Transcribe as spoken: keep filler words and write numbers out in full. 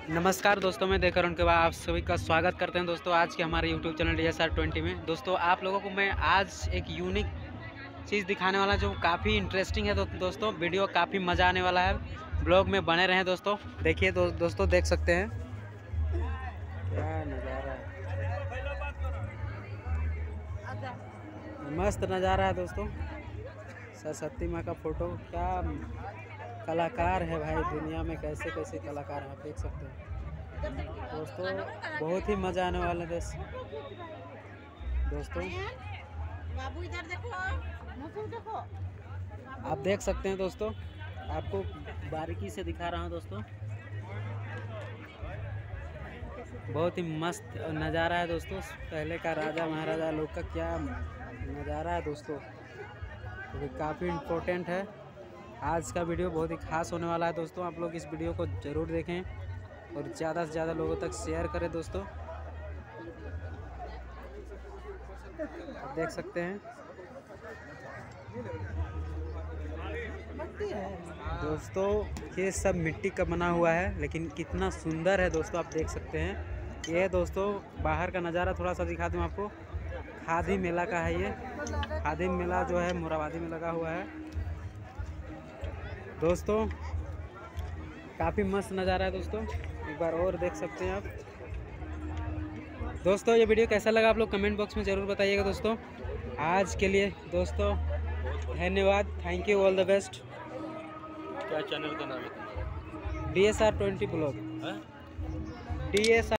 नमस्कार दोस्तों, मैं देख उनके बाद आप सभी का स्वागत करते हैं दोस्तों आज के हमारे YouTube channel D S R twenty में। दोस्तों आप लोगों को मैं आज एक यूनिक चीज़ दिखाने वाला जो काफ़ी इंटरेस्टिंग है। तो दोस्तों वीडियो काफ़ी मज़ा आने वाला है, ब्लॉग में बने रहें दोस्तों। देखिए दो, दोस्तों देख सकते हैं क्या नज़ारा है, मस्त नज़ारा है दोस्तों। सरस्वती माँ का फोटो, क्या कलाकार है भाई, दुनिया में कैसे कैसे कलाकार हैं आप देख सकते हैं दोस्तों। बहुत ही मज़ा आने वाला है दोस्तों। बाबू इधर देखो, मुझे देखो। आप देख सकते हैं दोस्तों, आपको बारीकी से दिखा रहा हूं दोस्तों। बहुत ही मस्त नज़ारा है दोस्तों, पहले का राजा महाराजा लोग का क्या नज़ारा है दोस्तों। तो काफ़ी इम्पोर्टेंट है, आज का वीडियो बहुत ही खास होने वाला है दोस्तों। आप लोग इस वीडियो को ज़रूर देखें और ज़्यादा से ज़्यादा लोगों तक शेयर करें दोस्तों। आप देख सकते हैं दोस्तों, ये सब मिट्टी का बना हुआ है, लेकिन कितना सुंदर है दोस्तों। आप देख सकते हैं ये दोस्तों, बाहर का नज़ारा थोड़ा सा दिखा दूँ आपको। खादी मेला का है ये, खादी मेला जो है मोराबादी में लगा हुआ है दोस्तों। काफ़ी मस्त नज़ारा है दोस्तों, एक बार और देख सकते हैं आप दोस्तों। ये वीडियो कैसा लगा आप लोग कमेंट बॉक्स में ज़रूर बताइएगा दोस्तों। आज के लिए दोस्तों धन्यवाद, thank you, all the best. क्या चैनल का नाम है तुम्हारा? D S R twenty blog, D S